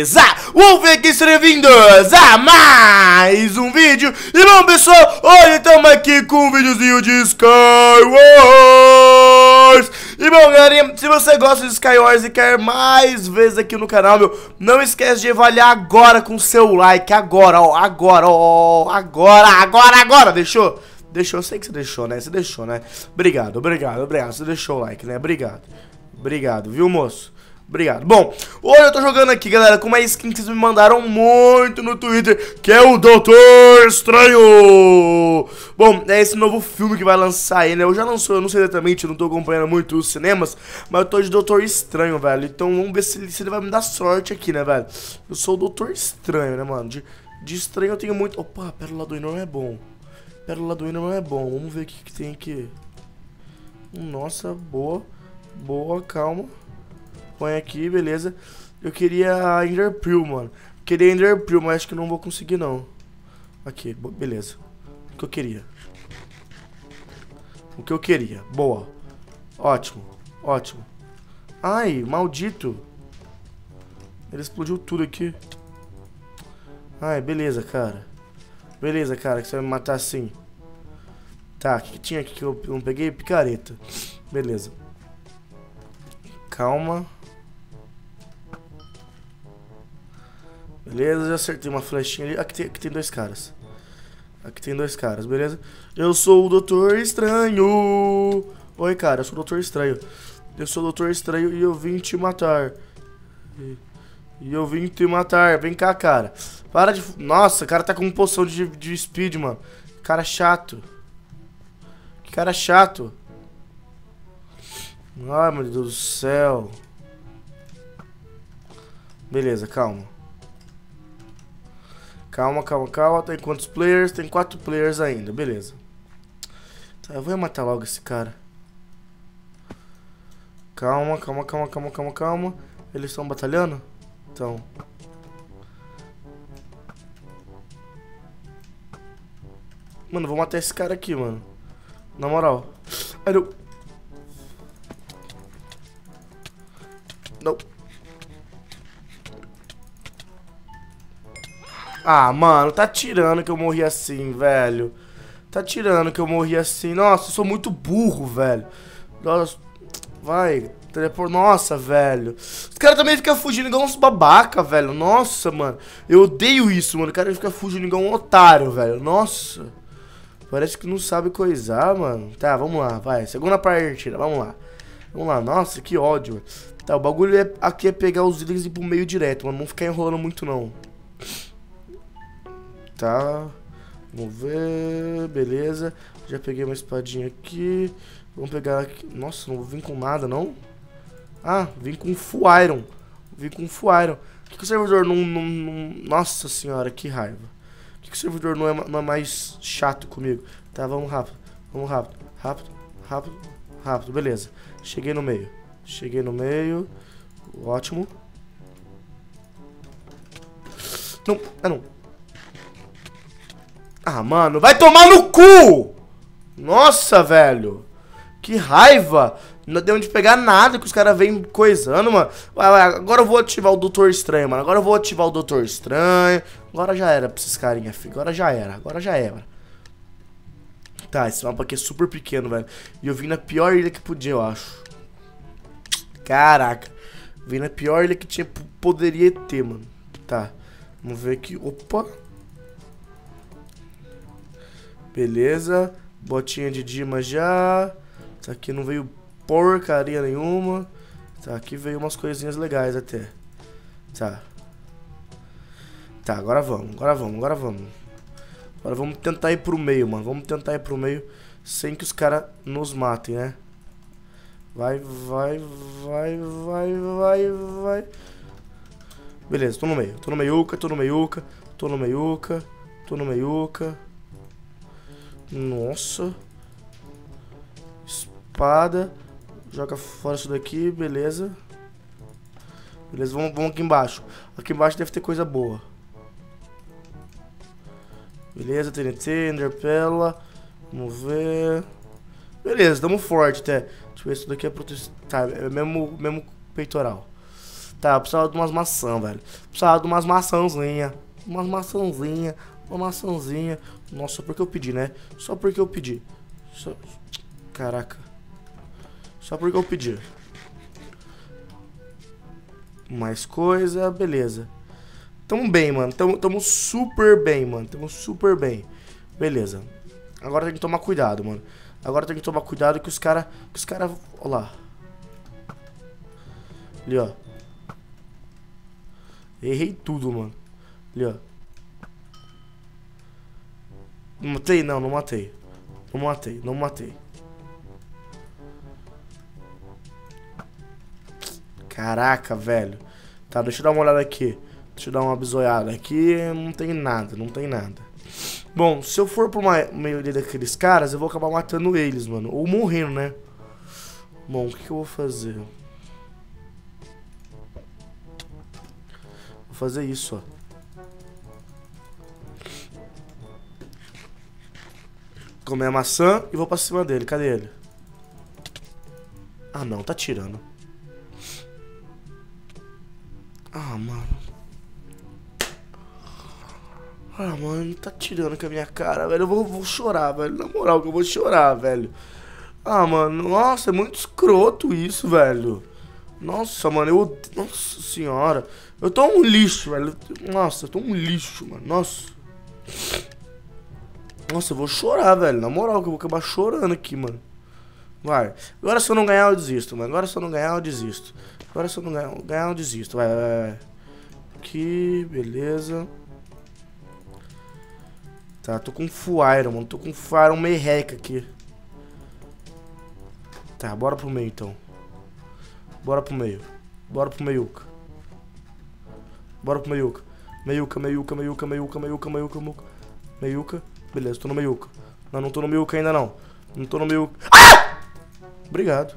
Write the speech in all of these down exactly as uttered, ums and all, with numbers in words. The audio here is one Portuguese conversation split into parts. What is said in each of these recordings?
beleza? Vamos ver aqui, sejam bem-vindos a mais um vídeo. E bom, pessoal, hoje estamos aqui com um videozinho de Skywars. E bom, galerinha, se você gosta de Skywars e quer mais vezes aqui no canal, meu, não esquece de avaliar agora com seu like. Agora, ó, agora, ó, agora, agora, agora, deixou? Deixou, eu sei que você deixou, né? Você deixou, né? Obrigado, obrigado, obrigado. Você deixou o like, né? Obrigado. Obrigado, viu, moço? Obrigado. Bom, hoje eu tô jogando aqui, galera, com uma skin que vocês me mandaram muito no Twitter, que é o Doutor Estranho. Bom, é esse novo filme que vai lançar aí, né? Eu já lançou, eu não sei exatamente, eu não tô acompanhando muito os cinemas, mas eu tô de Doutor Estranho, velho. Então vamos ver se ele, se ele vai me dar sorte aqui, né, velho? Eu sou o Doutor Estranho, né, mano? De, de estranho eu tenho muito... Opa, Pérola do Ender não é bom. Pérola do Ender não é bom. Vamos ver o que, que tem aqui. Nossa, boa. Boa, calma. Põe aqui, beleza. Eu queria a Ender Pearl, mano. Queria Ender Pearl, mas acho que não vou conseguir, não. Aqui, beleza. O que eu queria. O que eu queria. Boa. Ótimo. Ótimo. Ai, maldito. Ele explodiu tudo aqui. Ai, beleza, cara. Beleza, cara, que você vai me matar assim. Tá, o que, que tinha aqui que eu não peguei? Picareta. Beleza. Calma. Beleza, já acertei uma flechinha ali. Aqui tem, aqui tem dois caras. Aqui tem dois caras, beleza? Eu sou o Doutor Estranho. Oi, cara, eu sou o Doutor Estranho. Eu sou o Doutor Estranho e eu vim te matar. E, e eu vim te matar. Vem cá, cara. Para de... Nossa, o cara tá com poção de, de speed, mano. Cara chato. Que cara chato. Ai, meu Deus do céu. Beleza, calma. Calma, calma, calma. Tem quantos players? Tem quatro players ainda, beleza. Tá, eu vou matar logo esse cara. Calma, calma, calma, calma, calma, calma. Eles estão batalhando? Então. Mano, eu vou matar esse cara aqui, mano. Na moral. Ai, não. Não. Ah, mano, tá tirando que eu morri assim, velho. Tá tirando que eu morri assim. Nossa, eu sou muito burro, velho. Nossa, vai. Telepor... Nossa, velho. Os caras também ficam fugindo igual uns babaca, velho. Nossa, mano. Eu odeio isso, mano. O cara fica fugindo igual um otário, velho. Nossa. Parece que não sabe coisar, mano. Tá, vamos lá, vai. Segunda partida, vamos lá. Vamos lá. Nossa, que ódio, velho. Tá, o bagulho é, aqui é pegar os itens e ir pro meio direto, mano. Não ficar enrolando muito, não. Tá. Vamos ver. Beleza. Já peguei uma espadinha aqui. Vamos pegar aqui. Nossa, não vim com nada, não? Ah, vim com full iron. Vim com full iron. Por que, que o servidor não, não, não... Nossa senhora, que raiva. Por que, que o servidor não é, não é mais chato comigo? Tá, vamos rápido. Vamos rápido. Rápido, rápido, rápido. Beleza. Cheguei no meio. Cheguei no meio. Ótimo. Não, ah não. Ah, mano, vai tomar no cu! Nossa, velho. Que raiva. Não deu onde pegar nada que os caras vêm coisando, mano. Vai, vai, agora eu vou ativar o Doutor Estranho, mano. Agora eu vou ativar o Doutor Estranho. Agora já era pra esses carinha, filho. Agora já era, agora já era. Tá, esse mapa aqui é super pequeno, velho. E eu vim na pior ilha que podia, eu acho. Caraca. Vim na pior ilha que tinha, poderia ter, mano. Tá. Vamos ver aqui. Opa. Beleza. Botinha de Dima já. Tá, aqui não veio porcaria nenhuma. Tá, aqui veio umas coisinhas legais até. Tá. Tá, agora vamos, agora vamos, agora vamos. Agora vamos tentar ir pro meio, mano. Vamos tentar ir pro meio sem que os caras nos matem, né? Vai, vai, vai, vai, vai, vai. Beleza, tô no meio. Tô no meiuca, tô no meiuca. Tô no meiuca. Tô no meiuca. Nossa. Espada. Joga fora isso daqui, beleza. Beleza, vamos, vamos aqui embaixo. Aqui embaixo deve ter coisa boa. Beleza, T N T, Enderpela. Vamos ver. Beleza, tamo forte até. Deixa eu ver se isso daqui é proteção. Tá, é mesmo, mesmo peitoral. Tá, eu precisava de umas maçãs, velho. Precisava de umas maçãzinhas. Umas maçãzinhas. Uma maçãzinha. Nossa, só porque eu pedi, né? Só porque eu pedi. Só... Caraca. Só porque eu pedi. Mais coisa, beleza. Tamo bem, mano. Tamo, tamo super bem, mano. Tamo super bem. Beleza. Agora tem que tomar cuidado, mano. Agora tem que tomar cuidado que os caras... Que os caras... Olha lá. Ali, ó. Errei tudo, mano. Ali, ó. Não matei? Não, não matei. Não matei, não matei. Caraca, velho. Tá, deixa eu dar uma olhada aqui. Deixa eu dar uma bisoiada aqui. Não tem nada, não tem nada. Bom, se eu for pro meio daqueles caras, eu vou acabar matando eles, mano. Ou morrendo, né? Bom, o que, que eu vou fazer? Vou fazer isso, ó. Comer a maçã e vou pra cima dele. Cadê ele? Ah, não. Tá tirando. Ah, mano. Ah, mano. Tá tirando com a minha cara, velho. Eu vou, vou chorar, velho. Na moral, que eu vou chorar, velho. Ah, mano. Nossa, é muito escroto isso, velho. Nossa, mano. Eu... Nossa senhora. Eu tô um lixo, velho. Nossa, eu tô um lixo, mano. Nossa. Nossa, eu vou chorar, velho. Na moral, que eu vou acabar chorando aqui, mano. Vai. Agora se eu não ganhar, eu desisto, mano. Agora se eu não ganhar, eu desisto. Agora se eu não ganhar, ganhar eu desisto. Vai, vai, vai. Aqui, beleza. Tá, tô com full iron, mano. Tô com full iron merreca aqui. Tá, bora pro meio, então. Bora pro meio. Bora pro meiuca. Bora pro meiuca. Meiuca, meiuca, meiuca, meiuca, meiuca, meiuca, meiuca. Meiuca. Beleza, tô no meiuca. Não, não tô no meiuca ainda, não. Não tô no meiuca. Ah! Obrigado.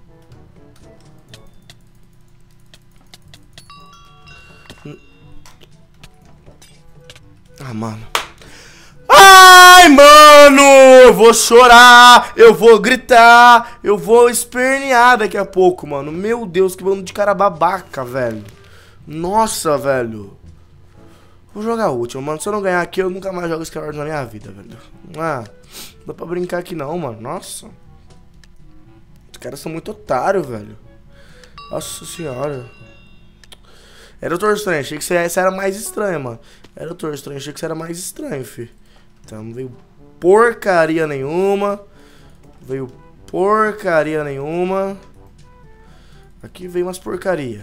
Ah, mano. Ai, mano! Eu vou chorar, eu vou gritar, eu vou espernear daqui a pouco, mano. Meu Deus, que bando de cara babaca, velho. Nossa, velho. Vou jogar a última, mano. Se eu não ganhar aqui, eu nunca mais jogo Skywars na minha vida, velho. Ah, não dá pra brincar aqui não, mano. Nossa. Os caras são muito otários, velho. Nossa senhora. Era o Doutor Estranho. Achei que você era mais estranho, mano. Era o Doutor Estranho. Achei que você era mais estranho, fi. Então, não veio porcaria nenhuma. Veio porcaria nenhuma. Aqui veio umas porcaria.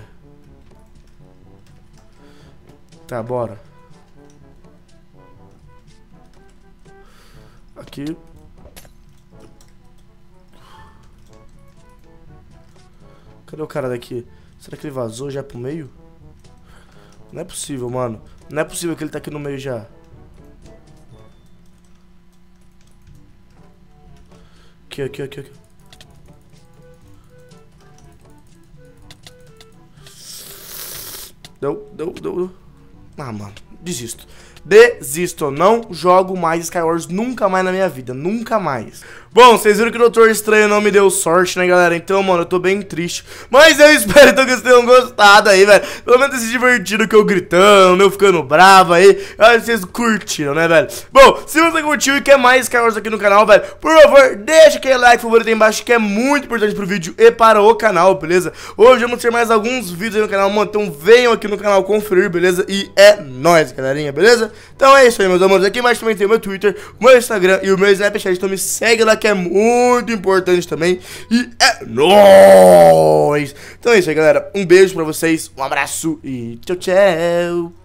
Tá, bora. Aqui. Cadê o cara daqui? Será que ele vazou já pro meio? Não é possível, mano. Não é possível que ele tá aqui no meio já. Aqui, aqui, aqui, aqui. Deu, deu, deu, deu. Ah, mano. Desisto. Desisto, não jogo mais Skywars nunca mais na minha vida, nunca mais. Bom, vocês viram que o Doutor Estranho não me deu sorte, né, galera? Então, mano, eu tô bem triste. Mas eu espero então que vocês tenham gostado aí, velho. Pelo menos se divertiram que eu gritando, eu ficando bravo aí. Eu acho que vocês curtiram, né, velho? Bom, se você curtiu e quer mais Skywars aqui no canal, velho, por favor, deixa aquele like favorito aí embaixo, que é muito importante pro vídeo e para o canal, beleza? Hoje vamos ter mais alguns vídeos aí no canal, mano. Então venham aqui no canal conferir, beleza? E é nóis, galerinha, beleza? Então é isso aí, meus amores. Aqui embaixo também tem o meu Twitter, o meu Instagram e o meu Snapchat. Então me segue lá, que é muito importante também. E é nóis! Então é isso aí, galera. Um beijo pra vocês, um abraço e tchau, tchau!